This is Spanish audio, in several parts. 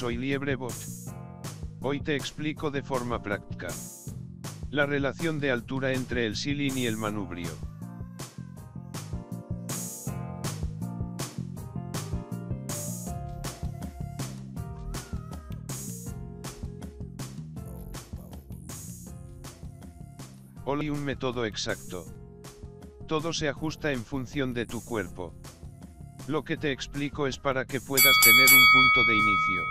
Soy Liebrevot. Hoy te explico de forma práctica la relación de altura entre el ceiling y el manubrio. Hoy un método exacto. Todo se ajusta en función de tu cuerpo. Lo que te explico es para que puedas tener un punto de inicio.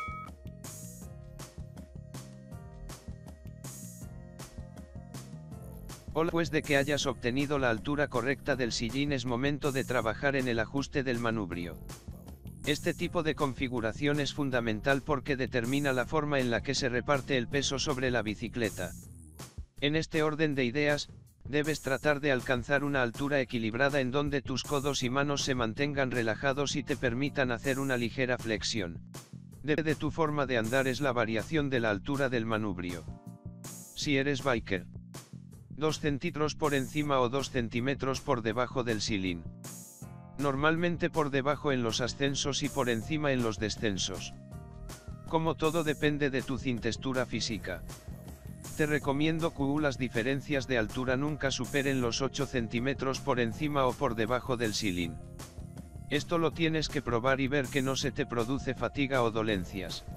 Después de que hayas obtenido la altura correcta del sillín, es momento de trabajar en el ajuste del manubrio. Este tipo de configuración es fundamental porque determina la forma en la que se reparte el peso sobre la bicicleta. En este orden de ideas, debes tratar de alcanzar una altura equilibrada en donde tus codos y manos se mantengan relajados y te permitan hacer una ligera flexión. Depende de tu forma de andar es la variación de la altura del manubrio. Si eres biker, 2 centímetros por encima o 2 centímetros por debajo del ceiling. Normalmente por debajo en los ascensos y por encima en los descensos. Como todo depende de tu cintura física, te recomiendo que las diferencias de altura nunca superen los 8 centímetros por encima o por debajo del ceiling. Esto lo tienes que probar y ver que no se te produce fatiga o dolencias.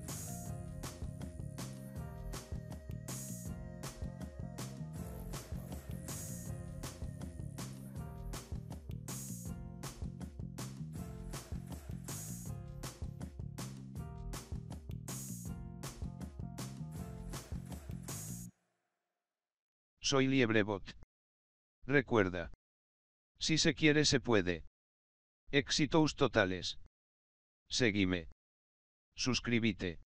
Soy Liebrevot. Recuerda. Si se quiere se puede. Éxitos totales. Seguime. Suscríbete.